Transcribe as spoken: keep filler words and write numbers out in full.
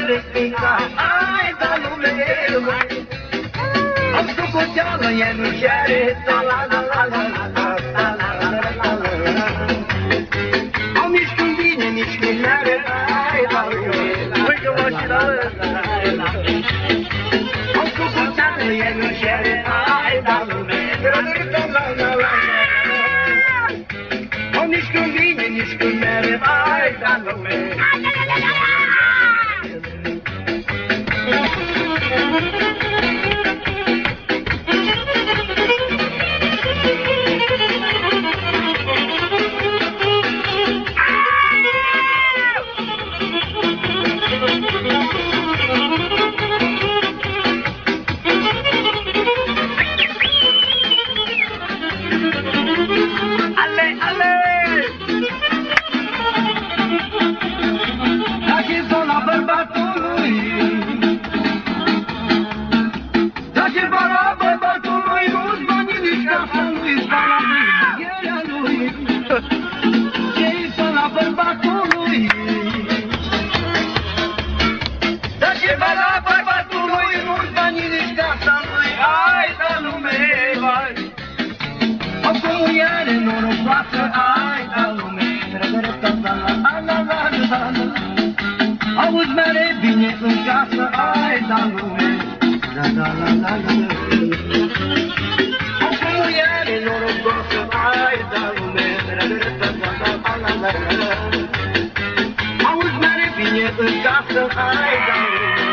electrica, ai da lume, am socoteală, e nu cere, la la la la la la la la la la la. Am nici când vine, nici când n-are, ai da lume, Păi că mașina am socoteală, e nu cere, ai da lume, la la la la la. Am nici când vine, nici când mere, ai da lume. Auzi mere bine în casă, ai da lume, la la la la la. Acum iar e norocoasă, ai da lume, la la la la la la. Auzi mere bine în casă, ai da lume.